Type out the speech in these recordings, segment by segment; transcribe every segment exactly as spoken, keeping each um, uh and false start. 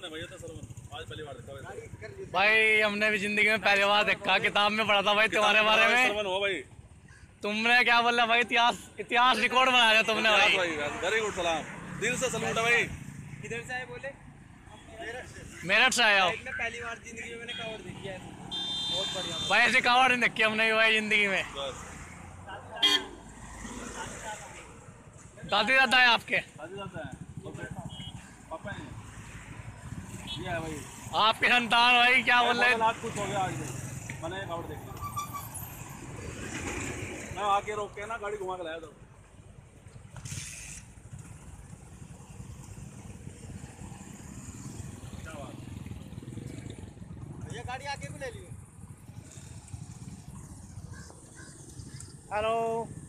सरवन है भैया, तो सरवन आज पहली बार देखा भाई। भाई हमने भी जिंदगी में पहली बार देखा, किताब में पढ़ा था भाई तुम्हारे बारे में। सरवन हो भाई, तुमने क्या बोला भाई, इतिहास इतिहास रिकॉर्ड बनाया तुमने भाई। वेरी गुड, सलाम, दिल से सलूट है भाई। किधर से आए बोले? मेरठ से आया हो पहली बार जिंदगी में मैंने कावड़ देखी है, बहुत बढ़िया भाई। ऐसी कावड़ नहीं देखी हमने भी भाई जिंदगी में। दादी दादा है आपके? ये है भाई आपके संतान भाई, क्या बोल रहे? कुछ हो गया आज मैंने कावड़ देख ली, मैं आके रोक के ना गाड़ी घुमा के लाया था। ये गाड़ी आके को ले लियो। हेलो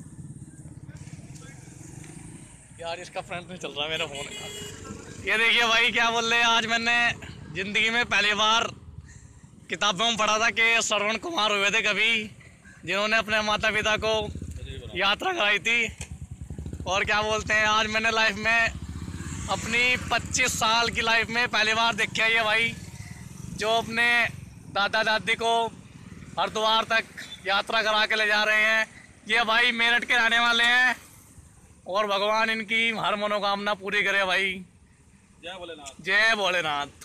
यार, इसका फ्रंट नहीं चल रहा मेरा फोन। ये देखिए भाई, क्या बोल रहे हैं, आज मैंने जिंदगी में पहली बार किताबों में पढ़ा था कि श्रवण कुमार हुए थे कभी, जिन्होंने अपने माता पिता को यात्रा कराई थी। और क्या बोलते हैं, आज मैंने लाइफ में अपनी पच्चीस साल की लाइफ में पहली बार देखा ये भाई, जो अपने दादा दादी को हरिद्वार तक यात्रा करा के ले जा रहे हैं। ये भाई मेरठ के रहने वाले हैं और भगवान इनकी हर मनोकामना पूरी करे भाई। जय भोलेनाथ। जय भोलेनाथ।